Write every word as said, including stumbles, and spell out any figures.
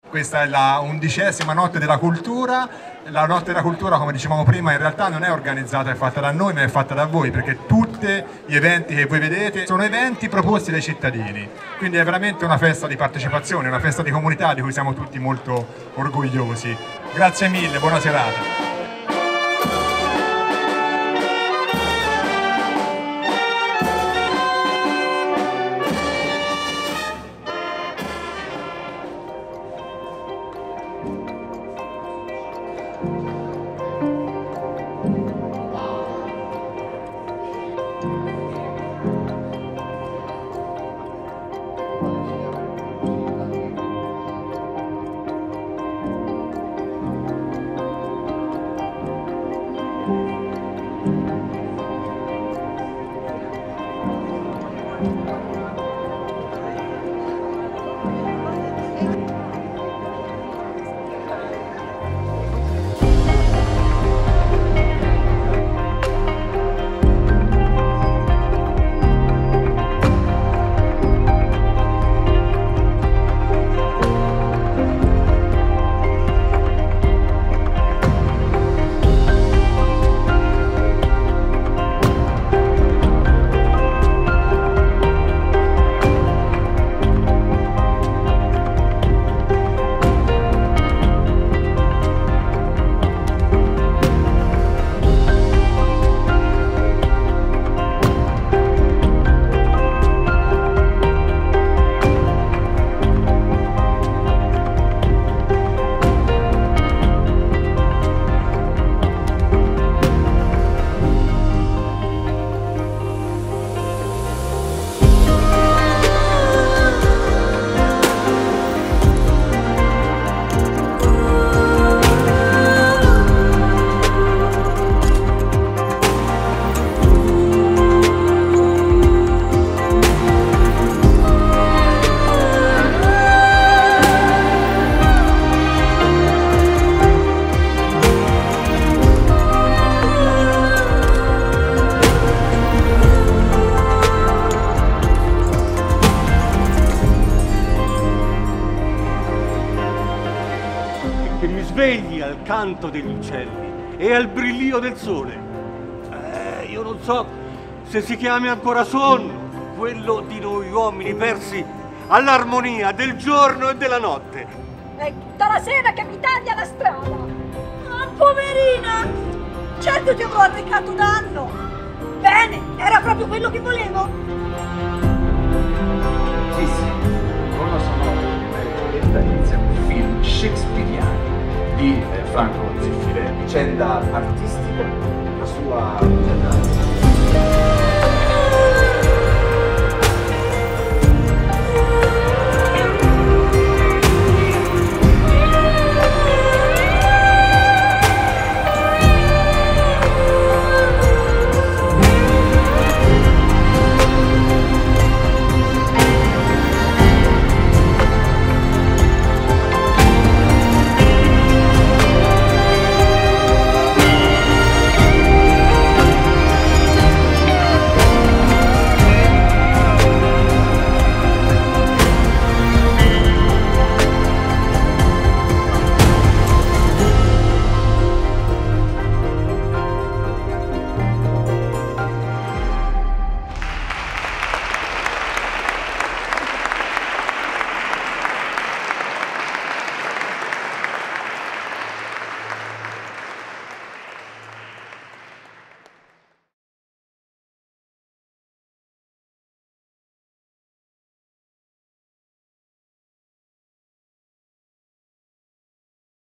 Questa è la undicesima notte della cultura. La notte della cultura, come dicevamo prima, in realtà non è organizzata e fatta da noi, ma è fatta da voi, perché tutti gli eventi che voi vedete sono eventi proposti dai cittadini. Quindi è veramente una festa di partecipazione, una festa di comunità di cui siamo tutti molto orgogliosi. Grazie mille, buona serata. Che mi svegli al canto degli uccelli e al brillio del sole. Eh, io non so se si chiami ancora sonno, quello di noi uomini persi all'armonia del giorno e della notte. È tutta la sera che mi taglia la strada. Ah, poverina! Certo ti avrò arrecato danno. Bene, era proprio quello che volevo. Sì, sì, con la sonora di Benedetta inizia un film shakespeariano di eh, Franco Zeffirelli, vicenda artistica, la sua